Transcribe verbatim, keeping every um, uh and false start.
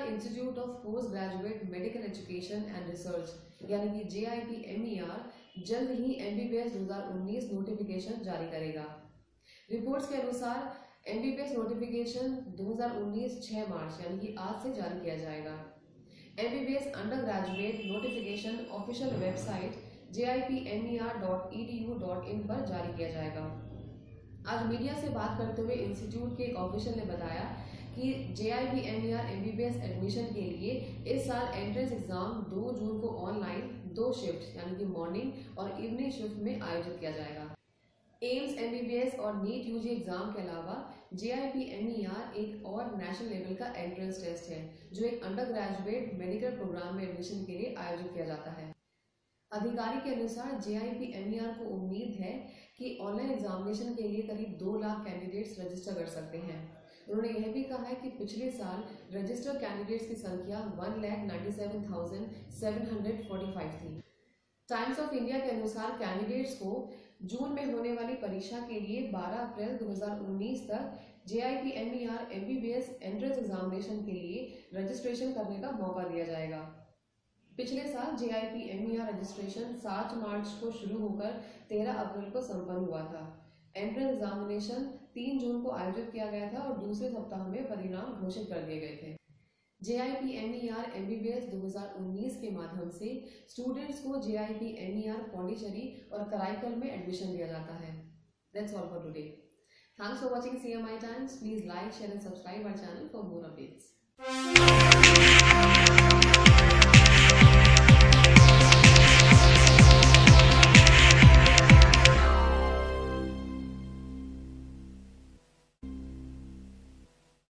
Institute of post graduate medical education and research यानी कि J I P M E R जल्द ही M B B S दो हज़ार उन्नीस नोटिफिकेशन जारी करेगा। रिपोर्ट्स के अनुसार M B B S notification दो हज़ार उन्नीस छह मार्च यानी कि आज से जारी किया जाएगा। M B B S under graduate notification official website J I P M E R dot E D U dot in पर जारी किया जाएगा। आज मीडिया से बात करते हुए इंस्टीट्यूट के एक ऑफिशियल ने बताया कि J I P M E R M B B S admission के लिए इस साल एंट्रेंस एग्जाम दो जून को ऑनलाइन दो शिफ्ट यानी कि मॉर्निंग और इवनिंग शिफ्ट में आयोजित किया जाएगा। AIIMS M B B S और नीट यू जी एग्जाम के अलावा J I P M E R एक और नेशनल लेवल का एंट्रेंस टेस्ट है जो एक अंडर ग्रेजुएट मेडिकल प्रोग्राम में एडमिशन के लिए आयोजित किया जाता है। अधिकारी के अनुसार J I P M E R को उम्मीद है कि ऑनलाइन एग्जामिनेशन के लिए करीब दो लाख कैंडिडेट्स रजिस्टर कर सकते हैं। उन्होंने यह भी कहा है कि पिछले साल रजिस्टर्ड कैंडिडेट्स की संख्या one lakh ninety seven thousand seven hundred forty five थी। टाइम्स ऑफ इंडिया के अनुसार कैंडिडेट्स को जून में होने वाली परीक्षा के लिए बारह अप्रैल दो हज़ार उन्नीस तक J I P M E R M B B S entrance examination के लिए रजिस्ट्रेशन करने का मौका दिया जाएगा। पिछले साल J I P M E R registration सात मार्च को शुरू होकर तेरह अप्रैल को संपन्न हुआ था। एंट्रेंस एग्जामिनेशन तीन जून को आयोजित किया गया था और दूसरे सप्ताह में परिणाम घोषित कर दिए गए थे। J I P M E R M B B S दो हज़ार उन्नीस के माध्यम से स्टूडेंट्स को J I P M E R Pondicherry और कराईकल में एडमिशन दिया जाता है। That's all for today. Thanks for watching C M I Times. Please like, share and subscribe our channel for more updates.